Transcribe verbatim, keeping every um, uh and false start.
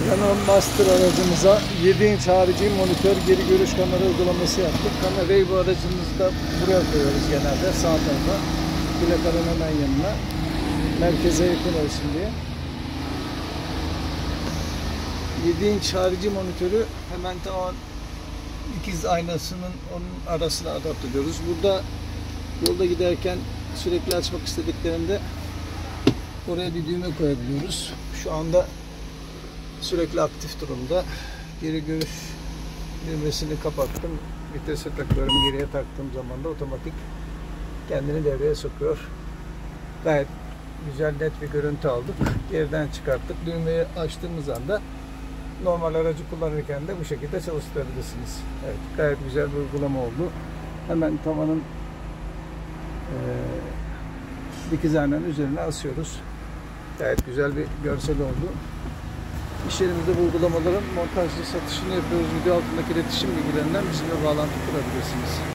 Renault Master aracımıza yedi inç harici monitör geri görüş kamera uygulaması yaptık. Kamerayı bu aracımızda buraya koyuyoruz genelde, sağ tarafa. Plakanın hemen yanına. Merkeze yakın olsun diye. yedi inç harici monitörü hemen tamam ikiz aynasının onun arasına adapte ediyoruz. Burada yolda giderken sürekli açmak istediklerinde oraya bir düğme koyabiliyoruz. Şu anda sürekli aktif durumda. Geri görüş düğmesini kapattım. Vitese takıyorum. Geriye taktığım zaman da otomatik kendini devreye sokuyor. Gayet güzel, net bir görüntü aldık. Geriden çıkarttık. Düğmeyi açtığımız anda normal aracı kullanırken de bu şekilde çalıştırabilirsiniz. Evet, gayet güzel bir uygulama oldu. Hemen tavanın e, dikiz aynanın üzerine asıyoruz. Gayet güzel bir görsel oldu. İş yerimizde bu uygulamaların montajlı satışını yapıyoruz. Video altındaki iletişim bilgilerinden bizimle bağlantı kurabilirsiniz.